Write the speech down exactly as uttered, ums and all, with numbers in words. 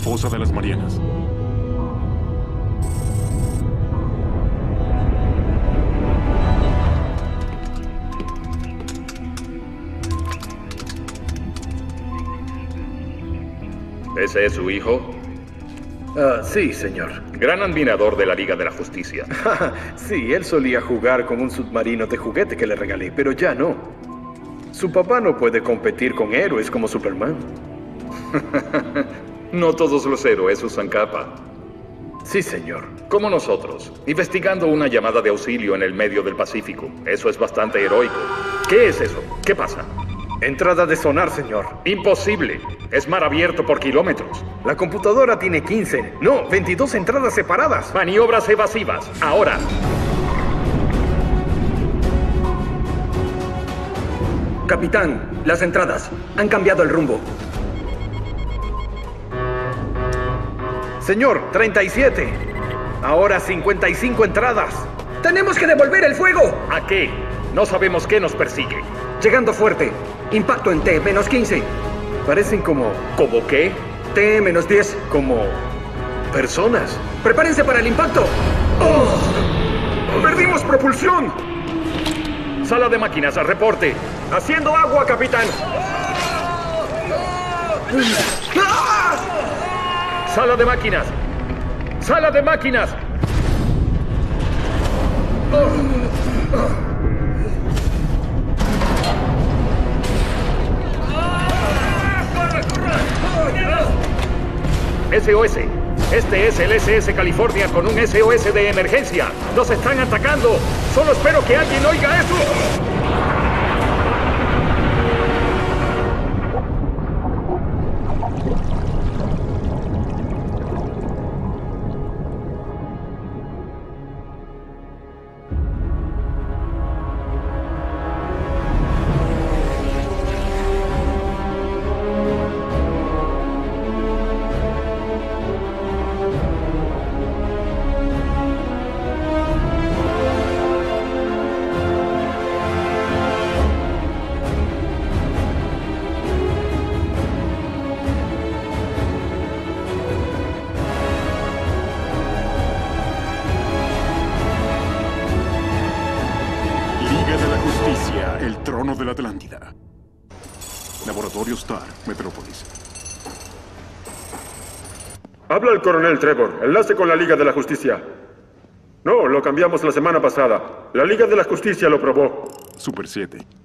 Fosa de las Marianas. ¿Ese es su hijo? Ah, sí, señor. Gran admirador de la Liga de la Justicia. Sí, él solía jugar con un submarino de juguete que le regalé, pero ya no. Su papá no puede competir con héroes como Superman. No todos los héroes usan capa. Sí, señor. Como nosotros, investigando una llamada de auxilio en el medio del Pacífico. Eso es bastante heroico. ¿Qué es eso? ¿Qué pasa? Entrada de sonar, señor. Imposible. Es mar abierto por kilómetros. La computadora tiene quince, no, veintidós entradas separadas. Maniobras evasivas. Ahora. Capitán, las entradas han cambiado el rumbo. Señor, treinta y siete. Ahora cincuenta y cinco entradas. ¡Tenemos que devolver el fuego! ¿A qué? No sabemos qué nos persigue. Llegando fuerte. Impacto en T, menos quince. Parecen como... ¿Cómo qué? T, menos diez. como... personas. ¡Prepárense para el impacto! ¡Oh! ¡Perdimos propulsión! Sala de máquinas, al reporte. ¡Haciendo agua, capitán! Sala de máquinas. Sala de máquinas. S O S. Este es el S S California con un S O S de emergencia. ¡Nos están atacando! Solo espero que alguien oiga eso. El trono de la Atlántida. Laboratorio Star, Metrópolis. Habla el coronel Trevor. Enlace con la Liga de la Justicia. No, lo cambiamos la semana pasada. La Liga de la Justicia lo probó. Super siete.